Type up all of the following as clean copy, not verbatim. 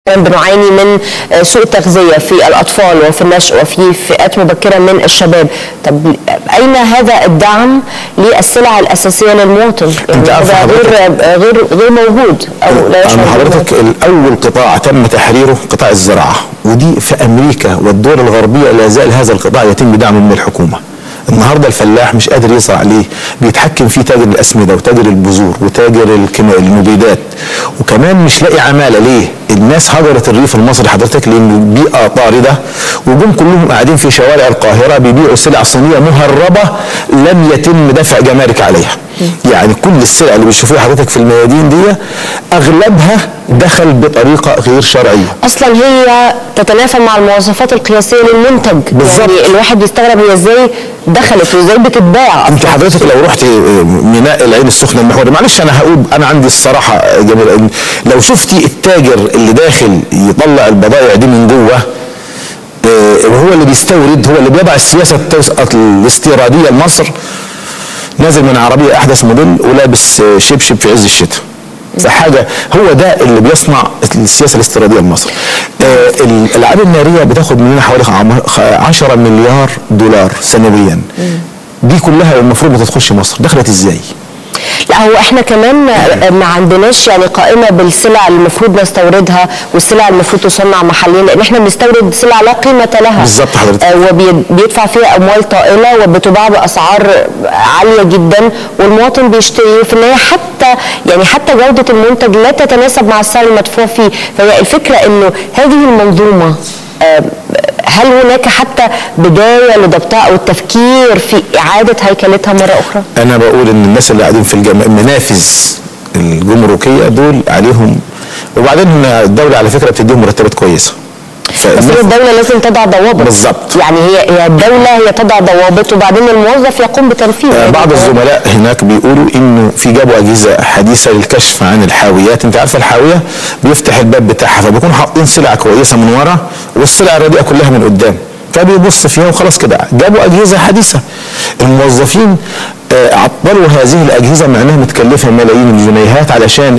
بنعاني من سوء تغذية في الأطفال وفي النشء وفي فئات مبكرة من الشباب. طب أين هذا الدعم للسلع الأساسية للمواطن؟ يعني هذا غير موجود أو لا يشعر. حضرتك الأول قطاع تم تحريره قطاع الزراعة، ودي في أمريكا والدول الغربية لا زال هذا القطاع يتم دعمه من الحكومة. النهارده الفلاح مش قادر يزرع ليه؟ بيتحكم فيه تاجر الاسمده وتاجر البذور وتاجر المبيدات، وكمان مش لاقي عماله. ليه؟ الناس هجرت الريف المصري حضرتك لان البيئه طارده، وجم كلهم قاعدين في شوارع القاهره بيبيعوا سلع صينيه مهربه لم يتم دفع جمارك عليها. يعني كل السلع اللي بتشوفوها حضرتك في الميادين دي اغلبها دخل بطريقه غير شرعيه. اصلا هي تتنافى مع المواصفات القياسيه للمنتج. بالظبط. يعني الواحد بيستغرب هي ازاي دخلت وازاي بتتباع. انت حضرتك لو رحت ميناء العين السخنه المحوري، معلش انا هقول انا عندي الصراحه جميل، لو شفتي التاجر اللي داخل يطلع البضائع دي من جوه، وهو اللي بيستورد، هو اللي بيضع السياسه الاستيراديه لمصر، نازل من عربيه احدث موديل ولابس شبشب في عز الشتاء. فحاجه هو ده اللي بيصنع السياسه الاستيراديه لمصر. الالعاب الناريه بتاخد مننا حوالي 10 مليار دولار سنويا. دي كلها المفروض بتخش مصر، دخلت ازاي؟ لا هو احنا كمان ما عندناش يعني قائمه بالسلع اللي المفروض نستوردها والسلع المفروض تصنع محليا، لان احنا بنستورد سلع لا قيمه لها. بالظبط حضرتك. وبيدفع فيها اموال طائله وبتباع باسعار عاليه جدا، والمواطن بيشتري، وفي النهايه حتى جوده المنتج لا تتناسب مع السعر المدفوع فيه. فهي الفكره انه هذه المنظومه هل هناك حتى بداية لضبطها أو التفكير في إعادة هيكلتها مرة أخرى؟ أنا بقول إن الناس اللي قاعدين في المنافذ الجمركية دول عليهم، وبعدين الدولة على فكرة بتديهم مرتبات كويسة. بس الدولة لازم تضع ضوابط. بالظبط. يعني هي الدولة هي تضع ضوابط وبعدين الموظف يقوم بتنفيذ. بعض الزملاء هناك بيقولوا انه في جابوا اجهزه حديثه للكشف عن الحاويات. انت عارفه الحاويه بيفتح الباب بتاعها فبيكونوا حاطين سلع كويسه من ورا والسلع الرديئه كلها من قدام، فبيبص فيها وخلاص كده. جابوا اجهزه حديثه، الموظفين عطلوا هذه الاجهزه مع انها متكلفه ملايين الجنيهات علشان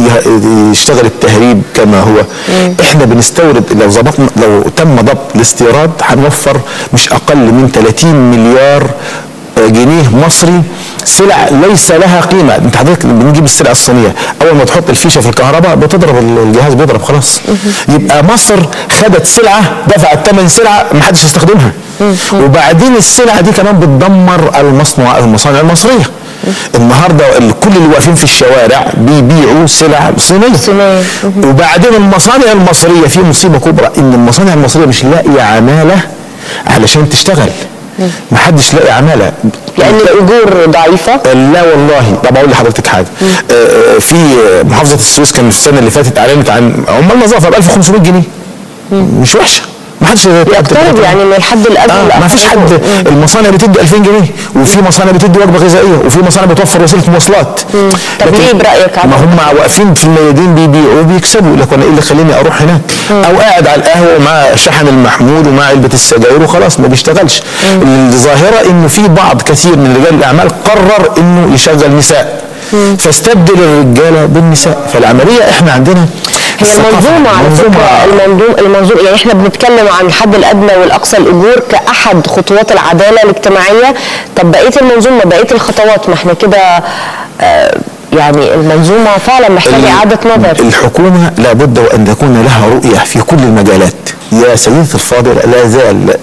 يشتغل التهريب كما هو. احنا بنستورد، لو تم ضبط الاستيراد هنوفر مش اقل من 30 مليار جنيه مصري سلع ليس لها قيمه. انت حضرتك بنجيب السلع الصينيه، اول ما تحط الفيشه في الكهرباء بتضرب الجهاز، بيضرب خلاص. يبقى مصر خدت سلعه دفعت ثمن سلعه ما حدش يستخدمها، وبعدين السلعه دي كمان بتدمر المصانع المصريه. النهارده كل اللي واقفين في الشوارع بيبيعوا سلع صينيه. وبعدين المصانع المصريه في مصيبه كبرى، ان المصانع المصريه مش لاقيه عماله علشان تشتغل. ما حدش لاقي عماله لان الاجور ضعيفه. لا والله. طب اقول لحضرتك حاجه، في محافظه السويس كان السنه اللي فاتت اعلنت عن عمال نظافه ب 1500 جنيه. مش وحشه، ما حدش يقترب يعني من الحد الادنى. ما فيش حد. المصانع بتدي 2000 جنيه، وفي مصانع بتدي وجبه غذائيه، وفي مصانع بتوفر وسيله مواصلات. طب ليه برايك؟ ما هم واقفين في الميادين بيبيعوا وبيكسبوا. يقول لك انا ايه اللي خليني اروح هناك؟ او قاعد على القهوه مع شحن المحمول ومع علبه السجاير وخلاص ما بيشتغلش. الظاهره انه في بعض كثير من رجال الاعمال قرر انه يشغل نساء، فاستبدل الرجاله بالنساء. فالعمليه احنا عندنا هي المنظومه على فكره، المنظومه يعني احنا بنتكلم عن الحد الادنى والاقصى الاجور كاحد خطوات العداله الاجتماعيه. طب بقيه المنظومه، بقيه الخطوات، ما احنا كده يعني المنظومه فعلا محتاجه اعاده نظر. الحكومه لابد وان تكون لها رؤيه في كل المجالات. يا سيدتي الفاضل، لا زال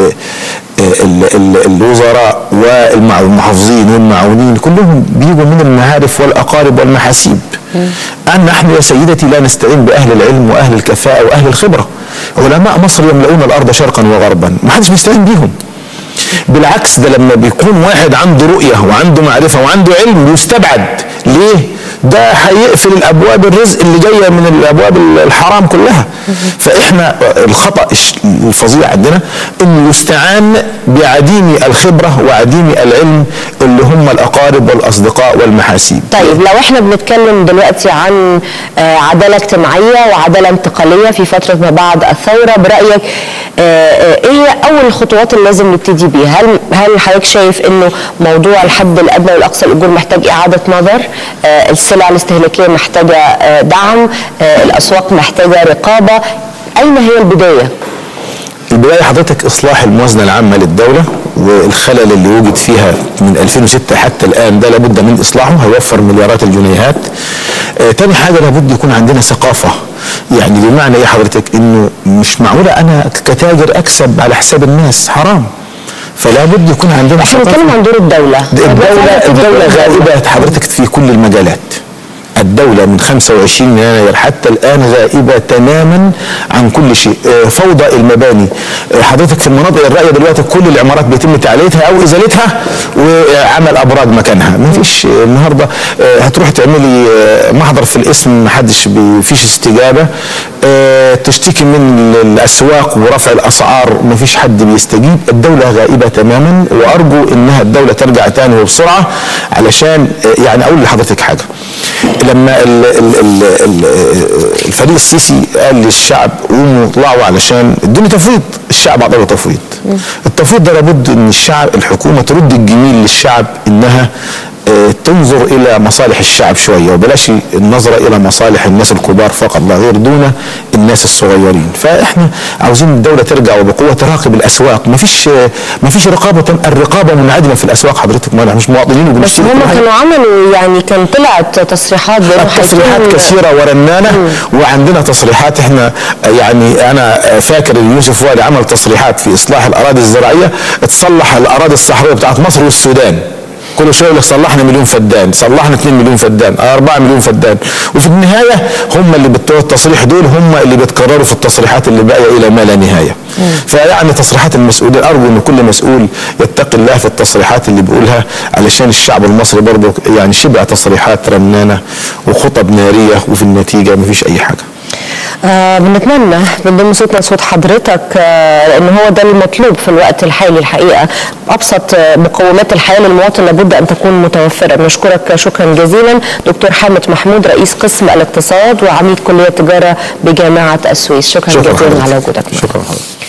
الوزراء والمحافظين والمعاونين كلهم بيجوا من المعارف والاقارب والمحاسيب. نحن يا سيدتي لا نستعين باهل العلم واهل الكفاءه واهل الخبره. علماء مصر يملؤون الارض شرقا وغربا، ما حدش بيستعين بيهم. بالعكس، ده لما بيكون واحد عنده رؤيه وعنده معرفه وعنده علم بيستبعد. ليه؟ ده هيقفل الابواب الرزق اللي جايه من الابواب الحرام كلها. فاحنا الخطا الفظيع عندنا انه يستعان بعديم الخبره وعديم العلم اللي هم الاقارب والاصدقاء والمحاسيب. طيب لو احنا بنتكلم دلوقتي عن عداله اجتماعيه وعداله انتقاليه في فتره ما بعد الثوره، برايك ايه هي اول الخطوات اللي لازم نبتدي بيها؟ هل حضرتك شايف انه موضوع الحد الادنى والاقصى الاجور محتاج اعاده نظر؟ السلع الاستهلاكيه محتاجه دعم؟ الاسواق محتاجه رقابه؟ اين هي البدايه؟ البداية حضرتك إصلاح الموازنة العامة للدولة، والخلل اللي وجد فيها من 2006 حتى الآن ده لابد من إصلاحه، هيوفر مليارات الجنيهات. تاني حاجة لابد يكون عندنا ثقافة، يعني بمعنى إيه حضرتك؟ إنه مش معقولة أنا كتاجر أكسب على حساب الناس، حرام. فلا بد يكون عندنا احنا بنتكلم عن دور الدولة. الدولة غائبة حضرتك في كل المجالات. الدولة من 25 يناير حتى الآن غائبة تماما عن كل شيء. فوضى المباني حضرتك في المناطق الراقية دلوقتي، كل العمارات بيتم تعليتها أو إزالتها وعمل أبراج مكانها. ما فيش النهاردة هتروح تعملي محضر في الاسم، ما حدش فيش استجابة. تشتكي من الأسواق ورفع الأسعار، ما فيش حد بيستجيب. الدولة غائبة تماما، وأرجو إنها الدولة ترجع تاني وبسرعة، علشان يعني أقول لحضرتك حاجة. لما الفريق السيسي قال للشعب قوموا اطلعوا علشان ادوني تفويض، الشعب اعطاه تفويض. التفويض ده لابد ان الشعب، الحكومه ترد الجميل للشعب، انها تنظر الى مصالح الشعب شويه، وبلاش النظره الى مصالح الناس الكبار فقط لا غير دون الناس الصغيرين. فاحنا عاوزين الدوله ترجع وبقوه تراقب الاسواق. ما فيش رقابه، الرقابه منعدمه في الاسواق حضرتك، ما مش مواطنين وبنشتري. بس هم كانوا عملوا يعني كان طلعت تصريحات كثيره ورنانه، وعندنا تصريحات. احنا يعني انا فاكر يوسف والي عمل تصريحات في اصلاح الاراضي الزراعيه، تصلح الاراضي الصحراويه بتاعت مصر والسودان. كل شويه يقول لك صلحنا مليون فدان، صلحنا 2 مليون فدان، 4 مليون فدان، وفي النهايه هم اللي بتوع التصريح دول هم اللي بيتكرروا في التصريحات اللي باقيه الى ما لا نهايه. فيعني تصريحات المسؤولين، ارجو ان كل مسؤول يتقي الله في التصريحات اللي بيقولها، علشان الشعب المصري برضه يعني شبع تصريحات رنانه وخطب ناريه، وفي النتيجه ما فيش اي حاجه. بنتمنى بنضم صوتنا صوت حضرتك، لان هو ده المطلوب في الوقت الحالي الحقيقه. ابسط مقومات الحياه للمواطن لابد ان تكون متوفره. بنشكرك شكرا جزيلا دكتور حامد محمود، رئيس قسم الاقتصاد وعميد كليه تجاره بجامعه السويس. شكرا جزيلا على وجودك. شكرا حضرتك.